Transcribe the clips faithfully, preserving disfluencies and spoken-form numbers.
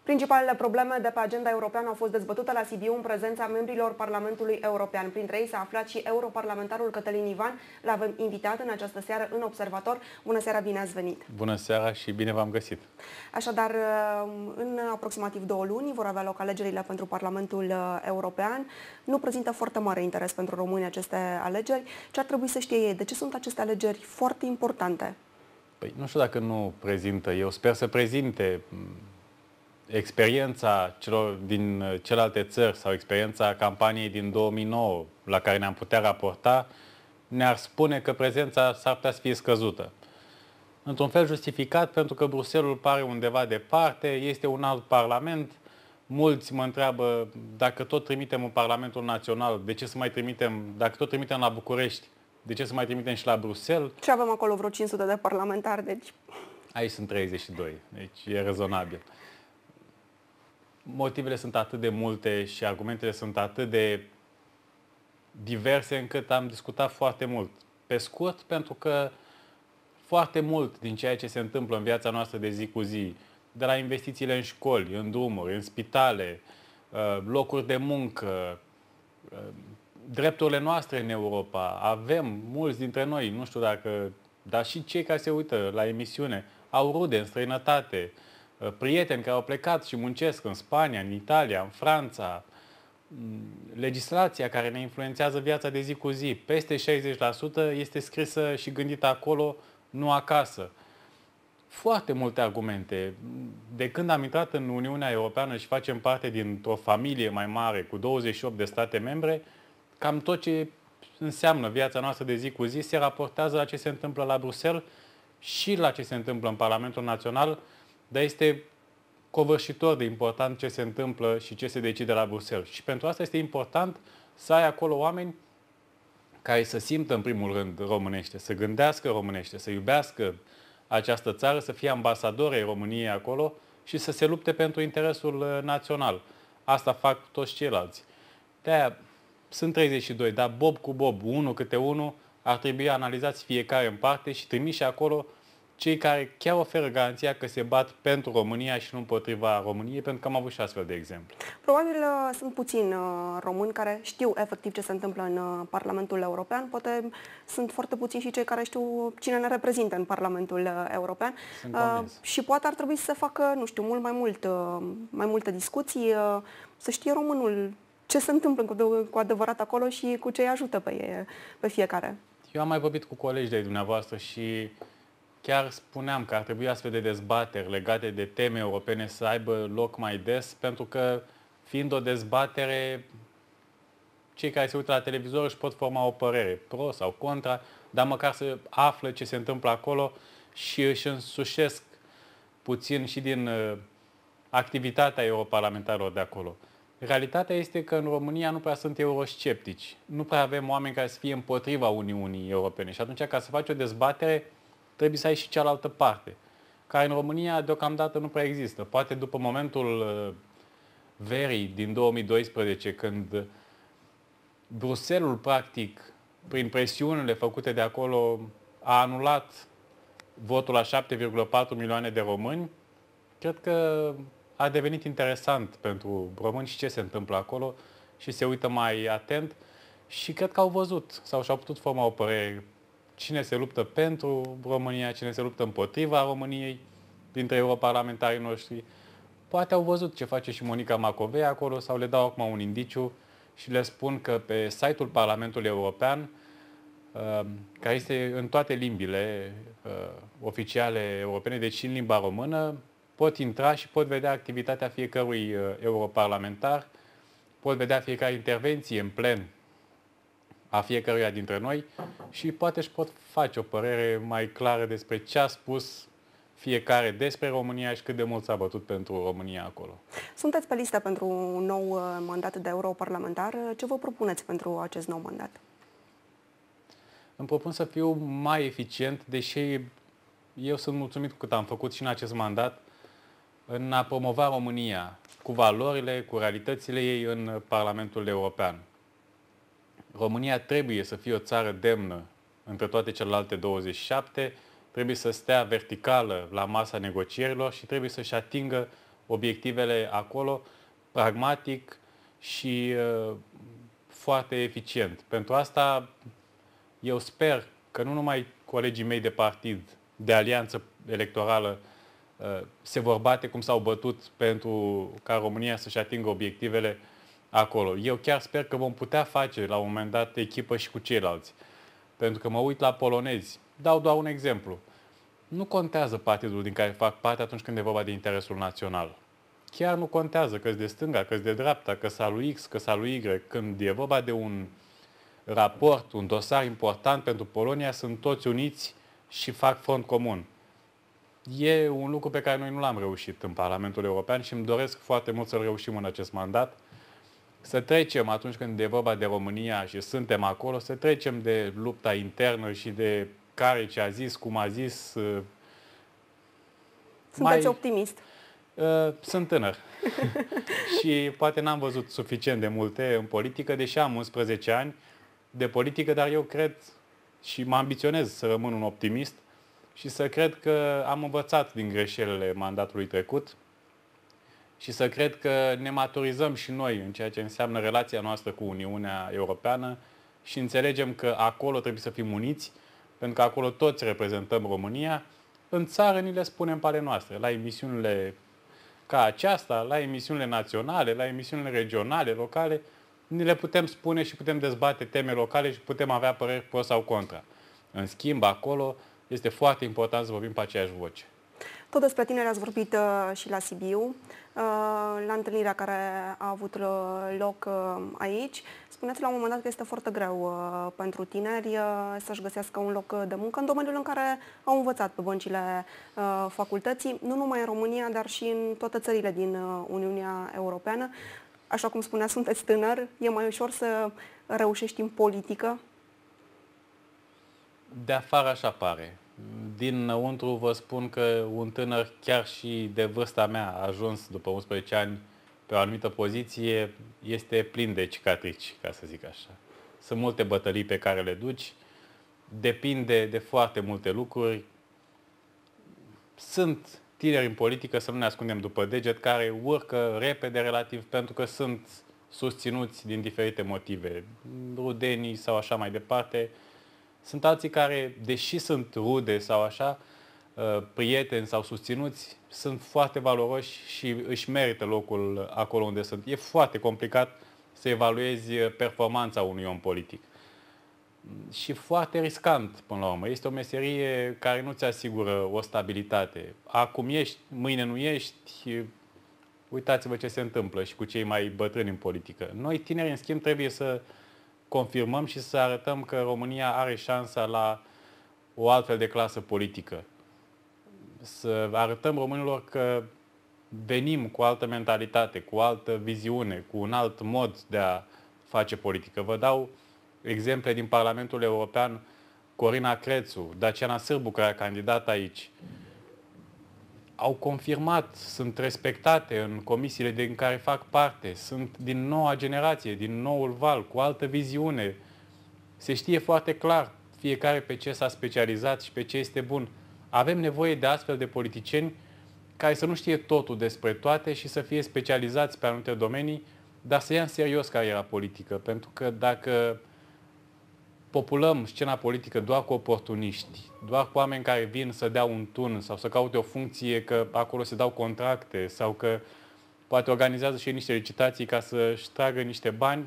Principalele probleme de pe agenda europeană au fost dezbătute la Sibiu în prezența membrilor Parlamentului European. Printre ei s-a aflat și europarlamentarul Cătălin Ivan. L-avem invitat în această seară în Observator. Bună seara, bine ați venit! Bună seara și bine v-am găsit! Așadar, în aproximativ două luni vor avea loc alegerile pentru Parlamentul European. Nu prezintă foarte mare interes pentru români aceste alegeri. Ce ar trebui să știe ei? De ce sunt aceste alegeri foarte importante? Păi, nu știu dacă nu prezintă. Eu sper să prezinte experiența celor din celelalte țări sau experiența campaniei din două mii nouă la care ne-am putea raporta, ne-ar spune că prezența s-ar putea să fie scăzută. Într-un fel justificat, pentru că Bruxelles pare undeva departe, este un alt parlament. Mulți mă întreabă, dacă tot trimitem în Parlamentul Național, de ce să mai trimitem, dacă tot trimitem la București, de ce să mai trimitem și la Bruxelles? Și avem acolo vreo cinci sute de parlamentari, deci... Aici sunt treizeci și doi, deci e rezonabil. Motivele sunt atât de multe și argumentele sunt atât de diverse încât am discutat foarte mult. Pe scurt, pentru că foarte mult din ceea ce se întâmplă în viața noastră de zi cu zi, de la investițiile în școli, în drumuri, în spitale, locuri de muncă, drepturile noastre în Europa, avem mulți dintre noi, nu știu dacă, dar și cei care se uită la emisiune, au rude în străinătate, prieteni care au plecat și muncesc în Spania, în Italia, în Franța, legislația care ne influențează viața de zi cu zi, peste șaizeci la sută este scrisă și gândită acolo, nu acasă. Foarte multe argumente. De când am intrat în Uniunea Europeană și facem parte dintr-o familie mai mare cu douăzeci și opt de state membre, cam tot ce înseamnă viața noastră de zi cu zi se raportează la ce se întâmplă la Bruxelles și la ce se întâmplă în Parlamentul Național, dar este covârșitor de important ce se întâmplă și ce se decide la Bruxelles. Și pentru asta este important să ai acolo oameni care să simtă în primul rând românește, să gândească românește, să iubească această țară, să fie ambasadori ai României acolo și să se lupte pentru interesul național. Asta fac toți ceilalți. De-aia sunt treizeci și doi, dar bob cu bob, unul câte unul, ar trebui analizați fiecare în parte și trimiși acolo cei care chiar oferă garanția că se bat pentru România și nu împotriva României, pentru că am avut și astfel de exemplu. Probabil uh, sunt puțini uh, români care știu efectiv ce se întâmplă în uh, Parlamentul European. Poate sunt foarte puțini și cei care știu cine ne reprezintă în Parlamentul uh, European. Uh, și poate ar trebui să se facă, nu știu, mult mai mult, uh, mai multe discuții, uh, să știe românul ce se întâmplă cu, cu adevărat acolo și cu ce îi ajută pe, pe fiecare. Eu am mai vorbit cu colegi de dumneavoastră și chiar spuneam că ar trebui astfel de dezbateri legate de teme europene să aibă loc mai des, pentru că, fiind o dezbatere, cei care se uită la televizor își pot forma o părere, pro sau contra, dar măcar să află ce se întâmplă acolo și își însușesc puțin și din uh, activitatea europarlamentarilor de acolo. Realitatea este că în România nu prea sunt eurosceptici. Nu prea avem oameni care să fie împotriva Uniunii Europene. Și atunci, ca să faci o dezbatere, trebuie să ai și cealaltă parte, care în România deocamdată nu prea există. Poate după momentul verii din două mii doisprezece, când Bruxelles, practic, prin presiunile făcute de acolo, a anulat votul la șapte virgulă patru milioane de români, cred că a devenit interesant pentru români și ce se întâmplă acolo și se uită mai atent și cred că au văzut sau și-au putut forma o părere cine se luptă pentru România, cine se luptă împotriva României dintre europarlamentarii noștri. Poate au văzut ce face și Monica Macovei acolo sau le dau acum un indiciu și le spun că pe site-ul Parlamentului European, care este în toate limbile oficiale europene, deci și în limba română, pot intra și pot vedea activitatea fiecărui europarlamentar, pot vedea fiecare intervenție în plen a fiecăruia dintre noi și poate își pot face o părere mai clară despre ce a spus fiecare despre România și cât de mult s-a bătut pentru România acolo. Sunteți pe listă pentru un nou mandat de europarlamentar. Ce vă propuneți pentru acest nou mandat? Îmi propun să fiu mai eficient, deși eu sunt mulțumit cu cât am făcut și în acest mandat, în a promova România cu valorile, cu realitățile ei în Parlamentul European. România trebuie să fie o țară demnă între toate celelalte douăzeci și șapte, trebuie să stea verticală la masa negocierilor și trebuie să-și atingă obiectivele acolo pragmatic și uh, foarte eficient. Pentru asta eu sper că nu numai colegii mei de partid, de alianță electorală, uh, se vor bate cum s-au bătut pentru ca România să-și atingă obiectivele acolo. Eu chiar sper că vom putea face la un moment dat echipă și cu ceilalți. Pentru că mă uit la polonezi. Dau doar un exemplu. Nu contează partidul din care fac parte atunci când e vorba de interesul național. Chiar nu contează că-s de stânga, că-s de dreapta, că-s lui X, că-s lui Y. Când e vorba de un raport, un dosar important pentru Polonia, sunt toți uniți și fac front comun. E un lucru pe care noi nu l-am reușit în Parlamentul European și îmi doresc foarte mult să-l reușim în acest mandat. Să trecem, atunci când e vorba de România și suntem acolo, să trecem de lupta internă și de care ce a zis, cum a zis. Sunteți mai... optimist. Uh, sunt tânăr. Și poate n-am văzut suficient de multe în politică, deși am unsprezece ani de politică, dar eu cred și mă ambiționez să rămân un optimist și să cred că am învățat din greșelile mandatului trecut și să cred că ne maturizăm și noi în ceea ce înseamnă relația noastră cu Uniunea Europeană și înțelegem că acolo trebuie să fim uniți, pentru că acolo toți reprezentăm România. În țară ni le spunem pe ale noastre, la emisiunile ca aceasta, la emisiunile naționale, la emisiunile regionale, locale, ni le putem spune și putem dezbate teme locale și putem avea păreri pro sau contra. În schimb, acolo este foarte important să vorbim pe aceeași voce. Tot despre tineri ați vorbit uh, și la Sibiu, uh, la întâlnirea care a avut loc uh, aici. Spuneți la un moment dat că este foarte greu uh, pentru tineri uh, să-și găsească un loc de muncă în domeniul în care au învățat pe băncile uh, facultății, nu numai în România, dar și în toate țările din uh, Uniunea Europeană. Așa cum spunea, sunteți tânăr, e mai ușor să reușești în politică? De afară așa pare. Dinăuntru vă spun că un tânăr, chiar și de vârsta mea, a ajuns după unsprezece ani pe o anumită poziție, este plin de cicatrici, ca să zic așa. Sunt multe bătălii pe care le duci, depinde de foarte multe lucruri. Sunt tineri în politică, să nu ne ascundem după deget, care urcă repede relativ pentru că sunt susținuți din diferite motive, rudenii sau așa mai departe. Sunt alții care, deși sunt rude sau așa, prieteni sau susținuți, sunt foarte valoroși și își merită locul acolo unde sunt. E foarte complicat să evaluezi performanța unui om politic. Și foarte riscant, până la urmă. Este o meserie care nu ți asigură o stabilitate. Acum ești, mâine nu ești. Uitați-vă ce se întâmplă și cu cei mai bătrâni în politică. Noi, tineri, în schimb, trebuie să confirmăm și să arătăm că România are șansa la o altfel de clasă politică. Să arătăm românilor că venim cu altă mentalitate, cu altă viziune, cu un alt mod de a face politică. Vă dau exemple din Parlamentul European, Corina Crețu, Daciana Sârbu, care a candidat aici. Au confirmat, sunt respectate în comisiile din care fac parte, sunt din noua generație, din noul val, cu altă viziune. Se știe foarte clar fiecare pe ce s-a specializat și pe ce este bun. Avem nevoie de astfel de politicieni care să nu știe totul despre toate și să fie specializați pe anumite domenii, dar să ia în serios cariera politică. Pentru că dacă populăm scena politică doar cu oportuniști, doar cu oameni care vin să dea un tun sau să caute o funcție că acolo se dau contracte sau că poate organizează și niște licitații ca să-și tragă niște bani,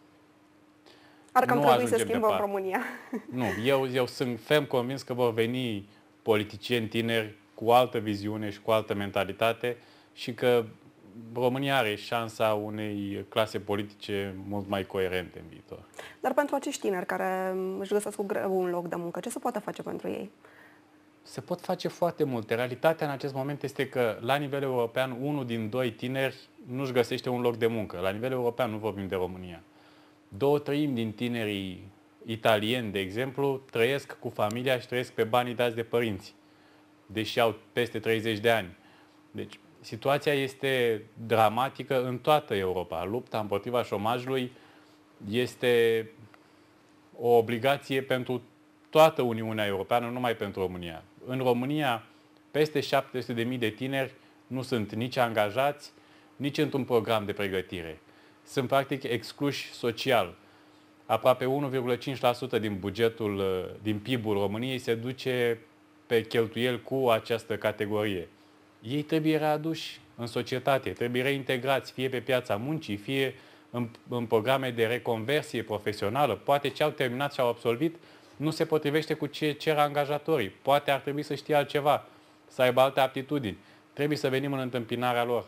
ar cam trebui să schimbăm România. Nu, eu, eu sunt ferm convins că vor veni politicieni tineri cu altă viziune și cu altă mentalitate și că România are șansa unei clase politice mult mai coerente în viitor. Dar pentru acești tineri care își găsesc cu greu un loc de muncă, ce se poate face pentru ei? Se pot face foarte multe. Realitatea în acest moment este că la nivel european, unul din doi tineri nu-și găsește un loc de muncă. La nivel european nu vorbim de România. Două treimi din tinerii italieni, de exemplu, trăiesc cu familia și trăiesc pe banii dați de părinți, deși au peste treizeci de ani. Deci, situația este dramatică în toată Europa. Lupta împotriva șomajului este o obligație pentru toată Uniunea Europeană, nu numai pentru România. În România, peste șapte sute de mii de tineri Nu sunt nici angajați, nici într-un program de pregătire. Sunt practic excluși social. Aproape unu virgulă cinci la sută din bugetul, din P I B-ul României se duce pe cheltuieli cu această categorie. Ei trebuie readuși în societate, trebuie reintegrați, fie pe piața muncii, fie în, în programe de reconversie profesională. Poate ce au terminat și au absolvit nu se potrivește cu ce cer angajatorii. Poate ar trebui să știe altceva, să aibă alte aptitudini. Trebuie să venim în întâmpinarea lor.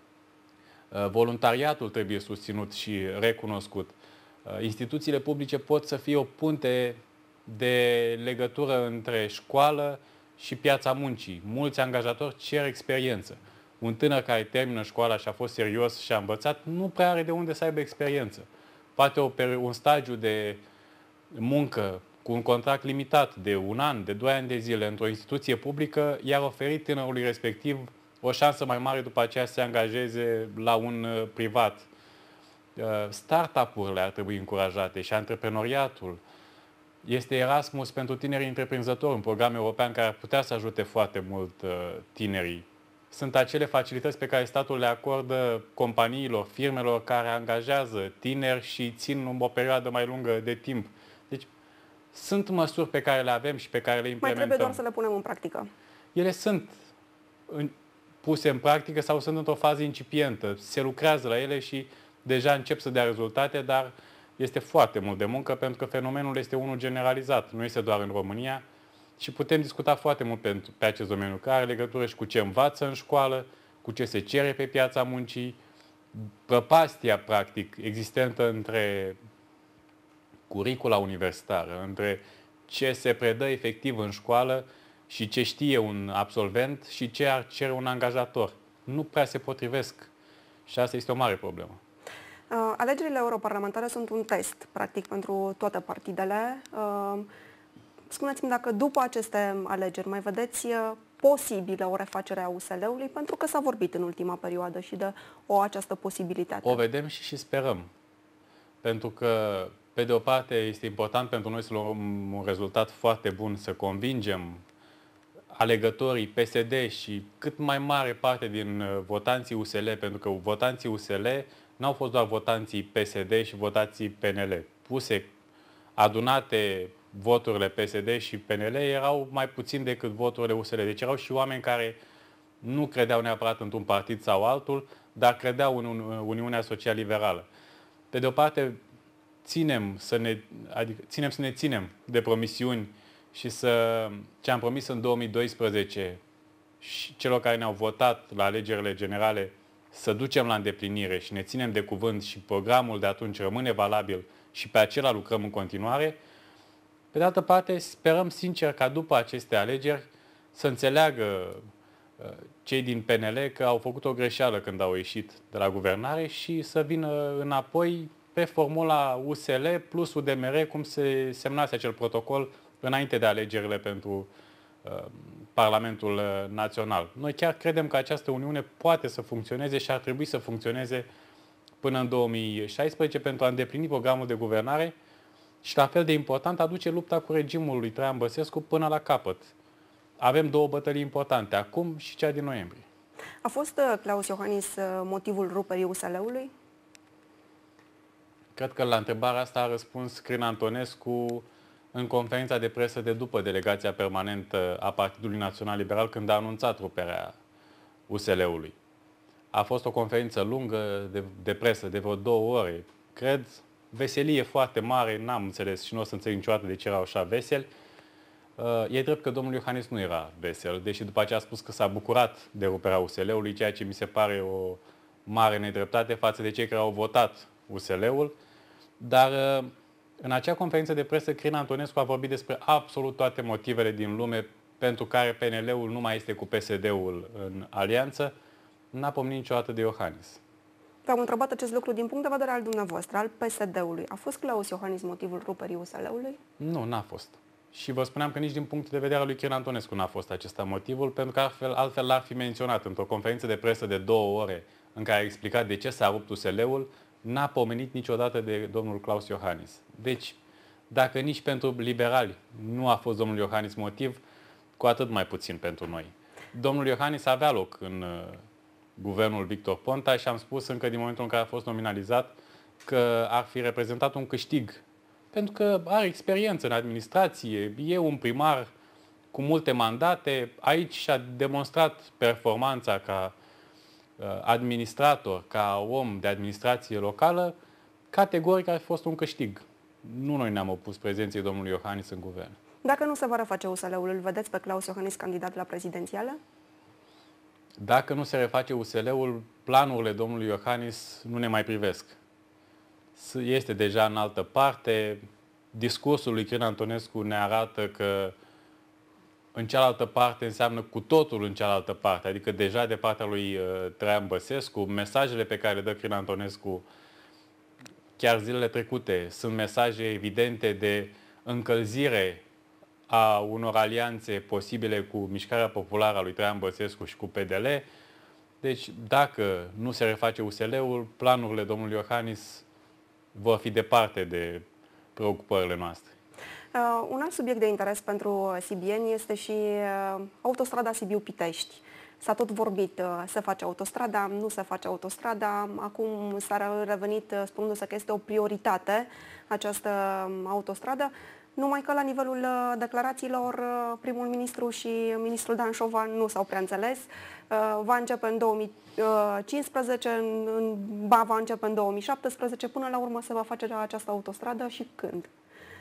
Voluntariatul trebuie susținut și recunoscut. Instituțiile publice pot să fie o punte de legătură între școală și piața muncii. Mulți angajatori cer experiență. Un tânăr care termină școala și a fost serios și a învățat, nu prea are de unde să aibă experiență. Poate o, un stagiu de muncă cu un contract limitat de un an, de doi ani de zile într-o instituție publică, i-ar oferi tânărului respectiv o șansă mai mare după aceea să se angajeze la un privat. Startup-urile ar trebui încurajate și antreprenoriatul. Este Erasmus pentru tinerii întreprinzători, un program european care ar putea să ajute foarte mult tinerii. Sunt acele facilități pe care statul le acordă companiilor, firmelor care angajează tineri și țin o perioadă mai lungă de timp. Deci sunt măsuri pe care le avem și pe care le implementăm. Mai trebuie doar să le punem în practică. Ele sunt în, puse în practică sau sunt într-o fază incipientă. Se lucrează la ele și deja încep să dea rezultate, dar este foarte mult de muncă pentru că fenomenul este unul generalizat. Nu este doar în România și putem discuta foarte mult pe, pe acest domeniu, care are legătură și cu ce învață în școală, cu ce se cere pe piața muncii, prăpastia, practic, existentă între curicula universitară, între ce se predă efectiv în școală și ce știe un absolvent și ce ar cere un angajator. Nu prea se potrivesc și asta este o mare problemă. Uh, alegerile europarlamentare sunt un test, practic, pentru toate partidele. Uh, spuneți-mi dacă după aceste alegeri mai vedeți uh, posibilă o refacere a U S L-ului, pentru că s-a vorbit în ultima perioadă și de o această posibilitate. O vedem și, și sperăm. Pentru că, pe de o parte, este important pentru noi să luăm un rezultat foarte bun, să convingem alegătorii P S D și cât mai mare parte din votanții U S L, pentru că votanții U S L n-au fost doar votanții P S D și votanții P N L. Puse, adunate voturile P S D și P N L erau mai puțin decât voturile U S L. Deci erau și oameni care nu credeau neapărat într-un partid sau altul, dar credeau în Uniunea Social-Liberală. Pe de o parte, ținem să ne, adică, ținem să ne ținem de promisiuni și să, ce am promis în două mii doisprezece și celor care ne-au votat la alegerile generale, să ducem la îndeplinire și ne ținem de cuvânt și programul de atunci rămâne valabil și pe acela lucrăm în continuare. Pe de altă parte, sperăm sincer ca după aceste alegeri să înțeleagă cei din P N L că au făcut o greșeală când au ieșit de la guvernare și să vină înapoi pe formula U S L plus U D M R, cum se semnase acel protocol înainte de alegerile pentru uh, Parlamentul Național. Noi chiar credem că această Uniune poate să funcționeze și ar trebui să funcționeze până în două mii șaisprezece pentru a îndeplini programul de guvernare și, la fel de important, aduce lupta cu regimul lui Traian Băsescu până la capăt. Avem două bătălii importante, acum și cea din noiembrie. A fost Klaus Iohannis motivul ruperii U S L-ului? Cred că la întrebarea asta a răspuns Crin Antonescu în conferința de presă de după delegația permanentă a Partidului Național Liberal, când a anunțat ruperea U S L-ului. A fost o conferință lungă de, de presă, de vreo două ore. Cred, veselie foarte mare, n-am înțeles și nu o să înțeleg niciodată de ce erau așa veseli. E drept că domnul Iohannis nu era vesel, deși după aceea a spus că s-a bucurat de ruperea U S L-ului, ceea ce mi se pare o mare nedreptate față de cei care au votat U S L-ul. Dar în acea conferință de presă, Crin Antonescu a vorbit despre absolut toate motivele din lume pentru care P N L-ul nu mai este cu P S D-ul în alianță. N-a pomenit niciodată de Iohannis. V-am întrebat acest lucru din punct de vedere al dumneavoastră, al P S D-ului. A fost Klaus Iohannis motivul ruperii U S L-ului? Nu, n-a fost. Și vă spuneam că nici din punct de vedere al lui Crin Antonescu n-a fost acesta motivul, pentru că altfel, altfel l-ar fi menționat într-o conferință de presă de două ore în care a explicat de ce s-a rupt U S L-ul, n-a pomenit niciodată de domnul Klaus Iohannis. Deci, dacă nici pentru liberali nu a fost domnul Iohannis motiv, cu atât mai puțin pentru noi. Domnul Iohannis avea loc în guvernul Victor Ponta și am spus încă din momentul în care a fost nominalizat că ar fi reprezentat un câștig. Pentru că are experiență în administrație, e un primar cu multe mandate, aici și-a demonstrat performanța ca administrator, ca om de administrație locală, categoric ar fi fost un câștig. Nu noi ne-am opus prezenței domnului Iohannis în guvern. Dacă nu se va reface U S L-ul, îl vedeți pe Klaus Iohannis candidat la prezidențială? Dacă nu se reface U S L-ul, planurile domnului Iohannis nu ne mai privesc. Este deja în altă parte. Discursul lui Crin Antonescu ne arată că în cealaltă parte înseamnă cu totul în cealaltă parte. Adică deja de partea lui uh, Traian Băsescu, mesajele pe care le dă Crin Antonescu chiar zilele trecute sunt mesaje evidente de încălzire a unor alianțe posibile cu Mișcarea Populară a lui Traian Băsescu și cu P D L. Deci, dacă nu se reface U S L-ul, planurile domnului Iohannis vor fi departe de preocupările noastre. Uh, un alt subiect de interes pentru sibieni este și uh, autostrada Sibiu-Pitești. S-a tot vorbit, uh, se face autostrada, nu se face autostrada. Acum s-a revenit uh, spunându-se că este o prioritate această uh, autostradă. Numai că la nivelul uh, declarațiilor uh, primul ministru și ministrul Danșova nu s-au prea înțeles. Uh, va începe în două mii cincisprezece, în, în, ba va începe în două mii șaptesprezece. Până la urmă se va face această autostradă și când?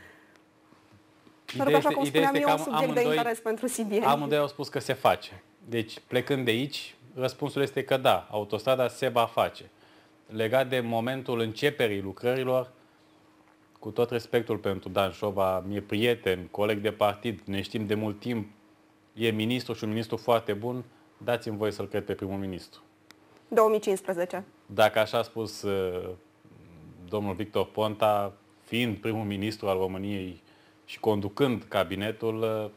Pentru că, așa cum spuneam, e un subiect de interes pentru sibieni. Amândoi au spus că se face. Deci, plecând de aici, răspunsul este că da, autostrada se va face. Legat de momentul începerii lucrărilor, cu tot respectul pentru Danșova, mi-e prieten, coleg de partid, ne știm de mult timp, e ministru și un ministru foarte bun, dați-mi voie să-l cred pe primul ministru. două mii cincisprezece. Dacă așa a spus uh, domnul Victor Ponta, fiind primul ministru al României și conducând cabinetul...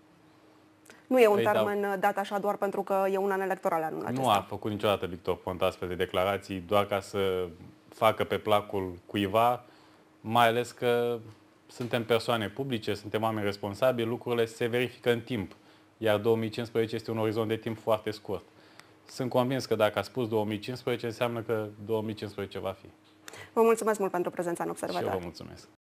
Nu e un termen dau... dat așa doar pentru că e un an electoral anul acesta. Nu a făcut niciodată Victor Ponta astfel de declarații doar ca să facă pe placul cuiva, mai ales că suntem persoane publice, suntem oameni responsabili, lucrurile se verifică în timp, iar două mii cincisprezece este un orizont de timp foarte scurt. Sunt convins că dacă a spus două mii cincisprezece, înseamnă că două mii cincisprezece va fi. Vă mulțumesc mult pentru prezența în Observator. Și eu vă mulțumesc.